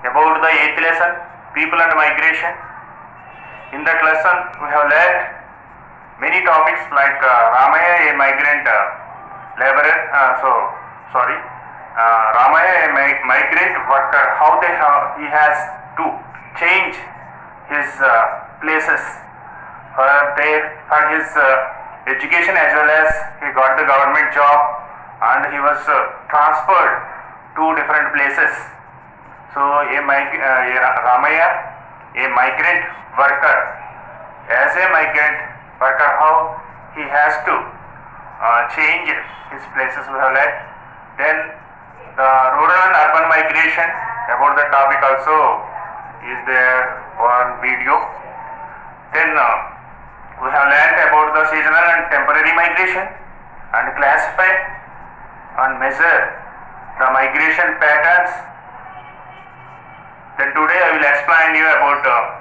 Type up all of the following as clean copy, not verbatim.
about the 8th lesson, people and migration. In that lesson, we have learned many topics like Ramaya, a migrant laborer. Ramaya, a migrant worker. How he has to change his places for his education, as well as he got the government job and he was transferred to different places. So Ramaya, a migrant worker, as a migrant worker, how he has to change his places we have learned. Then the rural and urban migration, about the topic also is there on video. Then we have learned about the seasonal and temporary migration and classify and measure the migration patterns. Then today I will explain you about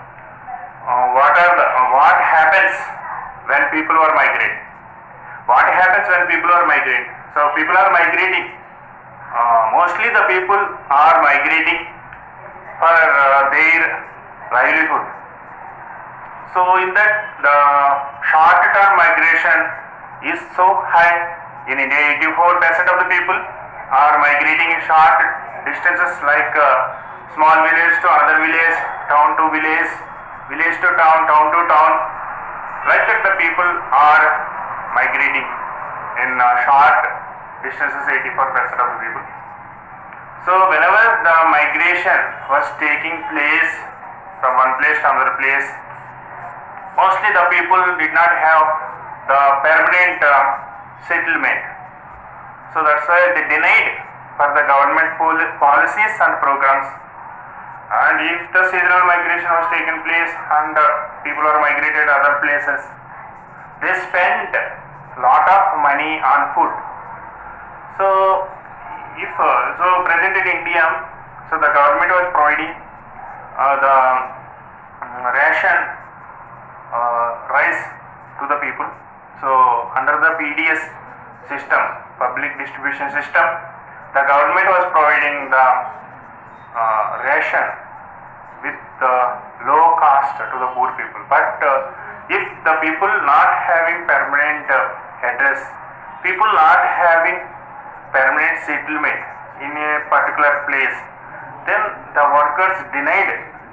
what happens when people are migrating. What happens when people are migrating? So people are migrating. Mostly the people are migrating for their livelihood. So in that, the short-term migration is so high. In India, 84% of the people are migrating in short distances, like small village to another village, town to village, village to town, town to town. Like that, the people are migrating in short distances, 84% of the people. So whenever the migration was taking place from one place to another place, mostly the people did not have the permanent settlement. So that's why they denied for the government policies and programs. And if the seasonal migration was taken place and people are migrated other places, they spent lot of money on food. So if present in India, so the government was providing the ration rice to the people. So under the PDS system, public distribution system, the government was providing the ration with low cost to the poor people. But if the people not having permanent address, people not having permanent settlement in a particular place, then the workers denied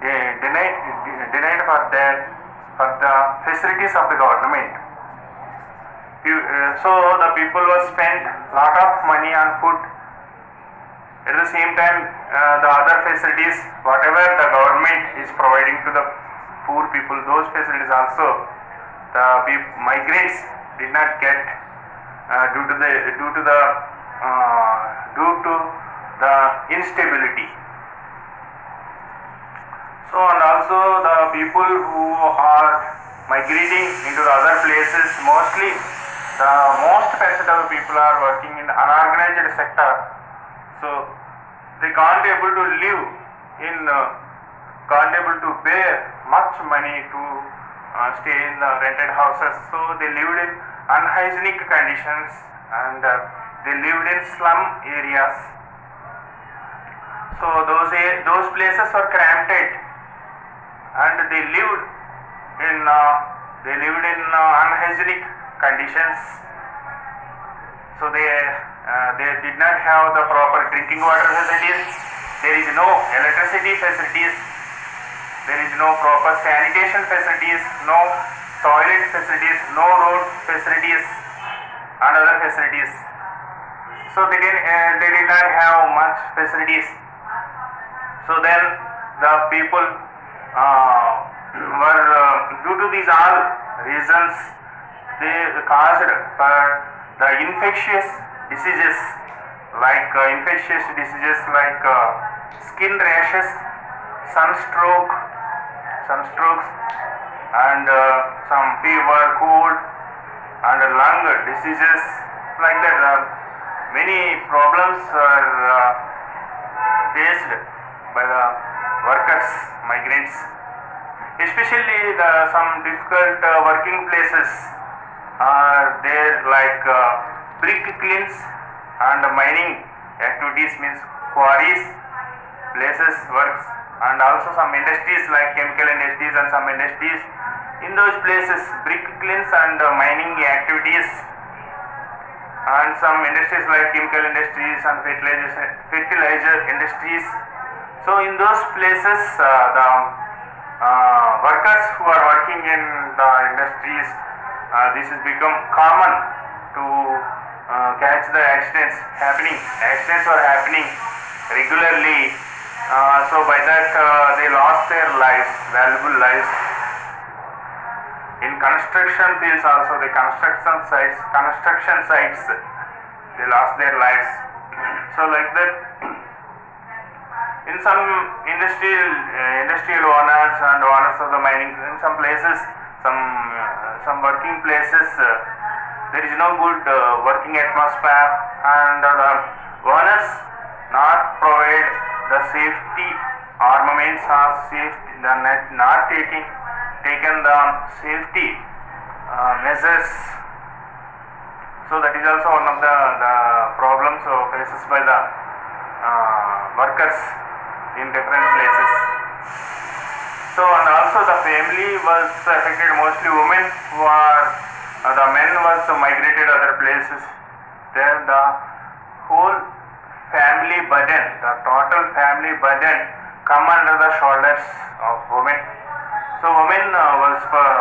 for the facilities of the government. So the people was spent lot of money on food. At the same time, the other facilities, whatever the government is providing to the poor people, those facilities also the migrants did not get due to the instability. So, and also the people who are migrating into the other places, mostly the most percent of the people are working in the unorganized sector. So they can't able to live in, can't able to pay much money to stay in the rented houses. So they lived in unhygienic conditions and they lived in slum areas. So those places were cramped and they lived in unhygienic conditions. So they did not have the proper drinking water facilities. There is no electricity facilities. There is no proper sanitation facilities, no toilet facilities, no road facilities and other facilities. So they did not have much facilities. So then the people were due to these all reasons, they caused the infectious diseases like skin rashes, sunstrokes, and some fever, cold, and lung diseases, like that. Many problems are faced by the workers, migrants. Especially some difficult working places are there, like brick kilns and mining activities, means quarries, places works, and also some industries like chemical industries and some industries in those places, brick kilns and mining activities, and some industries like chemical industries and fertilizer industries. So in those places, the workers who are working in the industries, this has become common to catch the accidents happening. Accidents are happening regularly. So by that they lost their lives, valuable lives. In construction fields also, the construction sites, they lost their lives. So like that, in some industrial owners and owners of the mining, in some places, some working places, there is no good working atmosphere, and the owners not provide the safety armaments or safety, not taken the safety measures. So that is also one of the problems faces by the workers in different places. So, and also the family was affected, mostly women who are, the men was migrated other places. Then the whole family burden, the total family burden come under the shoulders of women. So women was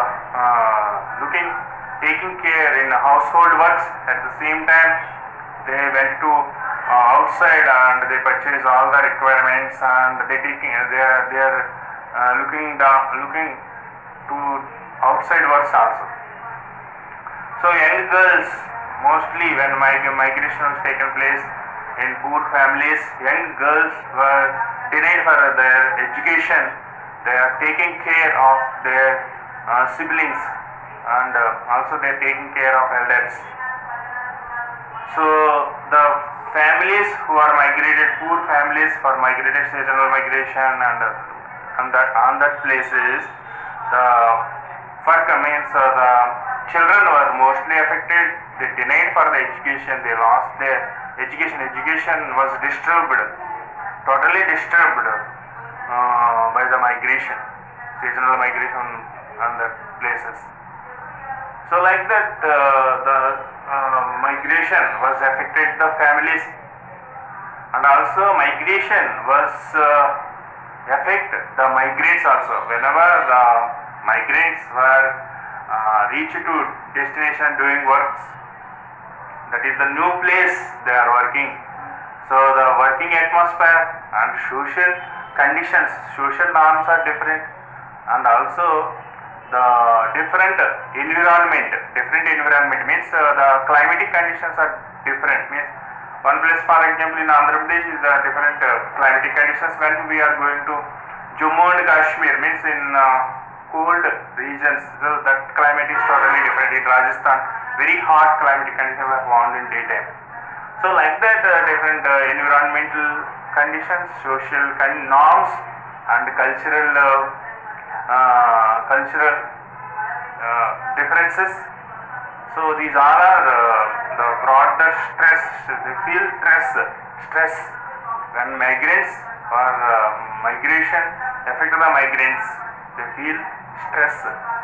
taking care in household works. At the same time, they went to outside and they purchase all the requirements, and they are looking to outside works also. So young girls, mostly when migration was taken place in poor families, young girls were denied for their education. They are taking care of their siblings, and also they are taking care of elders. So the families who are migrated, poor families for migrated, seasonal migration, and on that places, the means the children were mostly affected. They denied for the education. They lost their education. Education was disturbed, totally disturbed by the migration, seasonal migration on the places. So like that, the migration was affected the families, and also migration was affect the migrants also. Whenever the migrants were reach to destination doing works, that is the new place they are working. So the working atmosphere and social conditions, social norms are different, and also the different environment means the climatic conditions are different. Means one place, for example, in Andhra Pradesh is the different climatic conditions. When we are going to Jammu and Kashmir, means in cold regions, so that climate is totally different. In Rajasthan, very hot climatic conditions are found in daytime. So like that, different environmental conditions, social norms, and cultural differences. So these all are the broader stress. They feel stress when migrants or migration affect the migrants. They feel stress,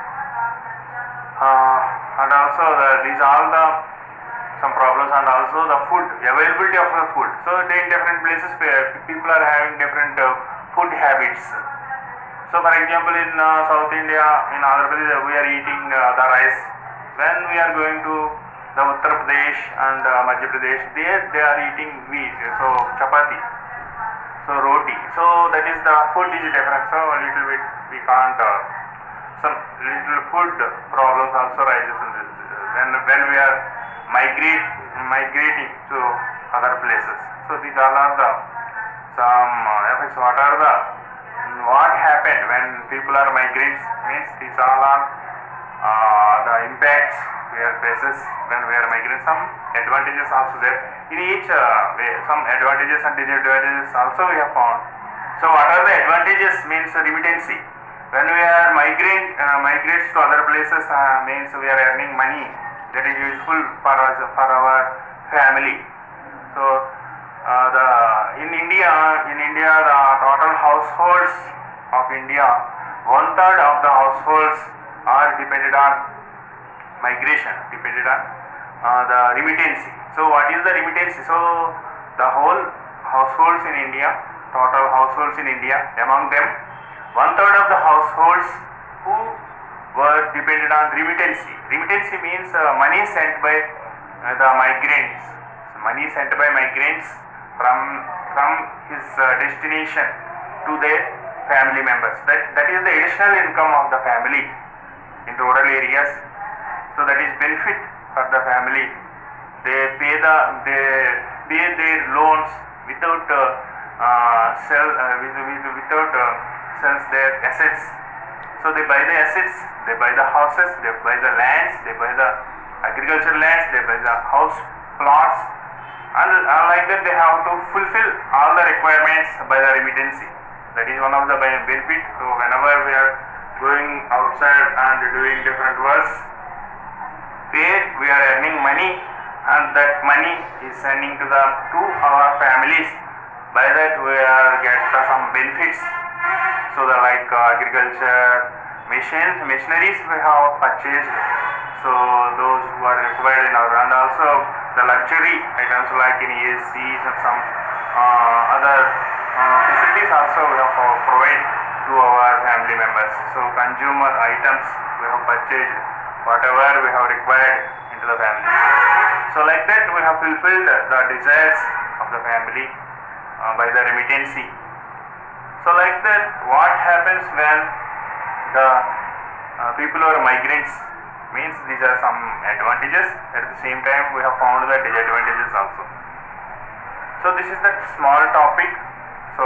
and also these all the some problems, and also the food, availability of the food. So in different places people are having different food habits. So for example, in South India, in Andhra Pradesh, we are eating the rice. When we are going to the Uttar Pradesh and Madhya Pradesh, they are eating wheat, so chapati, so roti. So that is the food is different. So a little bit we can't, some little food problems also rises in this, when we are migrating to other places. So these all are the some effects. What happened when people are migrants, means these all are the impacts we are faces when we are migrants. Some advantages also there. In each way, some advantages and disadvantages also we have found. So what are the advantages? Means remittancy. When we are migrates to other places, means we are earning money that is useful for us, for our family. So In India, the total households of India, one third of the households are dependent on migration, dependent on the remittancy. So, what is the remittancy? So, the whole households in India, total households in India, among them, one third of the households who were dependent on remittancy. Remittancy means money sent by the migrants. So, money sent by migrants from his destination to their family members. That is the additional income of the family in rural areas. So that is benefit for the family. They pay their loans without sells their assets. So they buy the assets, they buy the houses, they buy the lands, they buy the agricultural lands, they buy the house plots, and like that they have to fulfill all the requirements by the remittancy. That is one of the benefit. So whenever we are going outside and doing different works, where we are earning money, and that money is sending to our families. By that we are get some benefits. So the like agriculture machineries we have purchased. So those who are required in our, and also the luxury items like in ACs and some other facilities also we have provide to our family members. So consumer items we have purchased, whatever we have required into the family. So like that we have fulfilled the desires of the family by the remittancy. So like that, what happens when the people who are migrants, means these are some advantages, at the same time we have found the disadvantages also. So this is the small topic. So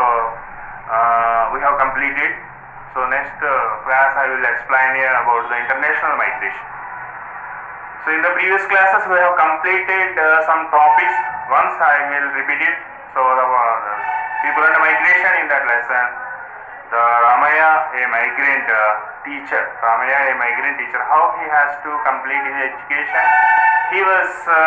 we have completed. So next class I will explain here about the international migration. So in the previous classes we have completed some topics. Once I will repeat it. So the people under migration in that lesson, the Ramaya, a migrant teacher, how he has to complete his education. He was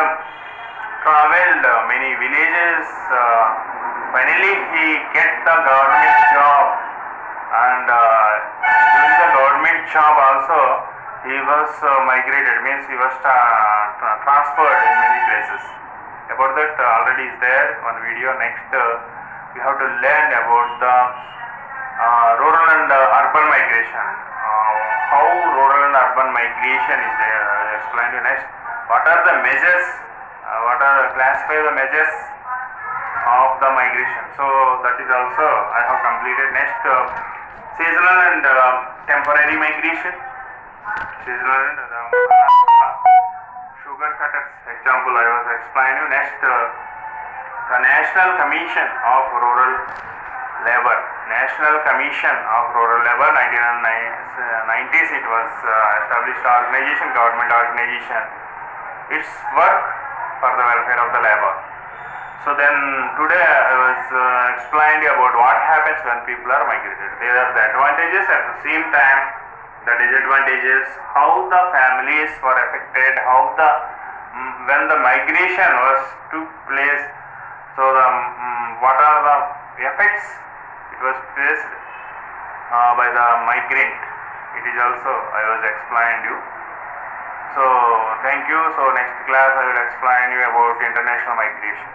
traveled many villages. Finally he get the government job, and during the government job also he was migrated, means he was transferred in many places. About that already is there one video. Next we have to learn about the rural and urban migration. How rural and urban migration is there. I will explain you next. What are the measures? Classify the measures of the migration. So that is also I have completed. Next seasonal and temporary migration. Seasonal and sugar cutters example I was explaining you. Next the National Commission of Rural Labor. National Commission of Rural Labor, 1990s it was established organization, government organization. Its work for the welfare of the labor. So then today I was explained about what happens when people are migrated. There are the advantages, at the same time the disadvantages, how the families were affected, how the when the migration was took place. So the what are the effects it was faced by the migrant. It is also I was explained you. So thank you. So next class I will explain you about international migration.